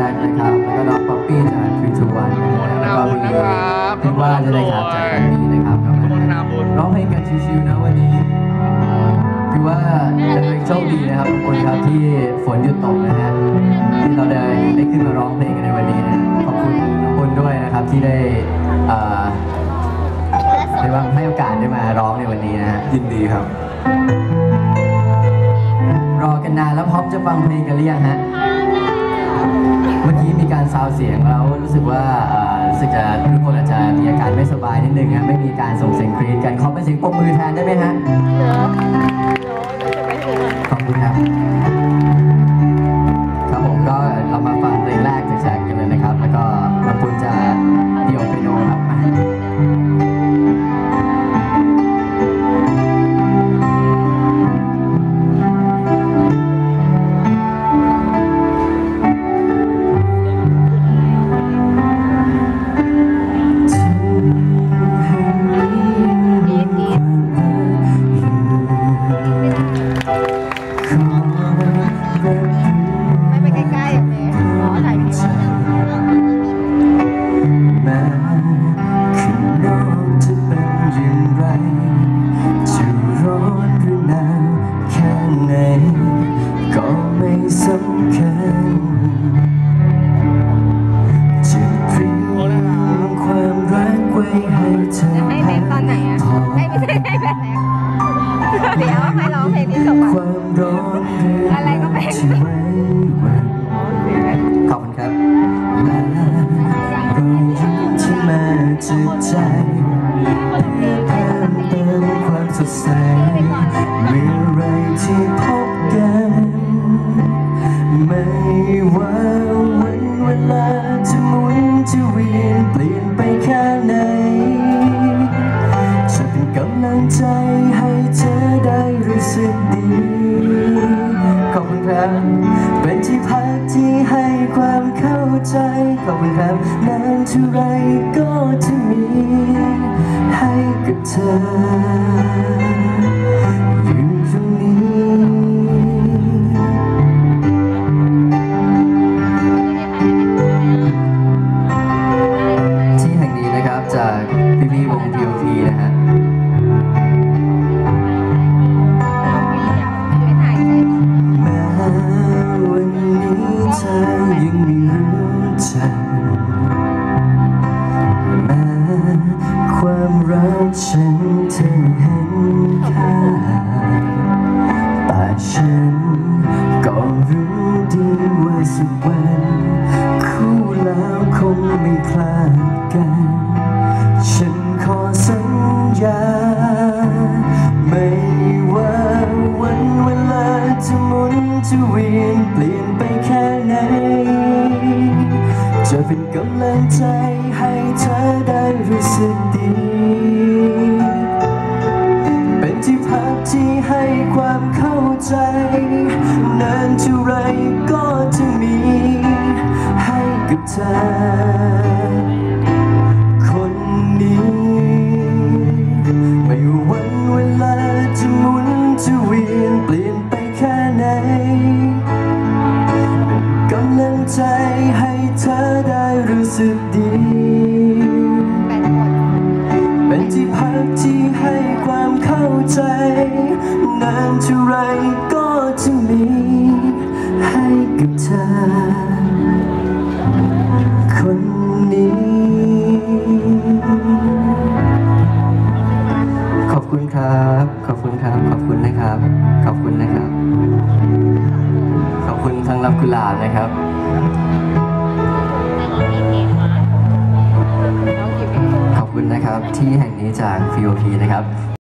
จ็คนะครับแล้วก็น้องป๊อปปี้จาก321นะฮะแล้วก็มีพี่ว่าจะได้ครับจากวันนี้นะครับร้องเพลงกันชิวๆนะวันนี้คือว่าจะเป็นโชคดีนะครับทุกคนครับที่ฝนหยุดตกนะฮะที่เราได้ขึ้นมาร้องเพลงกันในวันนี้นะขอบคุณทุกคนด้วยนะครับที่ได้ให้โอกาสได้มาร้องในวันนี้นะฮะยินดีครับรอกันนานแล้วพร้อมจะฟังเพลงกันหรือยังฮะเมื่อกี้มีการซาวเสียงแล้วรู้สึกว่าทุกคนอาจจะมีอาการไม่สบายนิดนึงนะไม่มีการส่งเสียงกรี๊ดกันขอเป็นเสียงปรบมือแทนได้ไหมฮะขอบคุณครับครับผมก็เรามาฟังเพลงแรกจากแจ็คกันเลยนะครับแล้วก็น้ำปุ้นจะเดี่ยวเปียโนครับมาสำคัญจะเตรียมความรักไว้ให้เธอให้เพลงตอนไหนอ่ะไม่ใช่ให้แบบไหนเดี๋ยวให้ร้องเพลงนี้จบความร้อนอะไรก็เพลงขอบคุณครับและรอยยิ้มที่มาจากใจเพื่อเพิ่มเติมความสดใสเมื่อไรที่พบกันไม่ว่าวันเวลาจะหมุนจะเวียนเปลี่ยนไปแค่ไหนจะเป็นกำลังใจให้เธอได้รู้สึกดีขอบคุณครับเป็นที่พักที่ให้ความเข้าใจขอบคุณครับนานเท่าไรก็จะมีให้กับเธออยู่ตรงนี้จากพี่วง TOP นะฮะแม้วันนี้เธอยังไม่รู้จักแม้ความรักฉันเธอเห็นค่าแต่ฉันก็รู้ดีว่าสักวันคู่แล้วคงไม่คลาดกันฉันขอสัญญาไม่ว่าวันเวลาจะหมุนจะเวียนเปลี่ยนไปแค่ไหนจะเป็นกำลังใจให้เธอได้รู้สึกดีเป็นที่พักที่ให้ความเข้าใจนานเท่าไรก็จะมีให้กับเธอไม่วันเวลาจะหมุนจะเวียนเปลี่ยนไปแค่ไหนเป็นกำลังใจให้เธอได้รู้สึกดีเป็นที่พักที่ให้ความเข้าใจนานเท่าไรก็จะมีให้กับเธอคนนี้ขอบคุณครับขอบคุณครับขอบคุณนะครับขอบคุณนะครับขอบคุณทั้งรับกุหลาบนะครับขอบคุณนะครับที่แห่งนี้จาก TOP นะครับ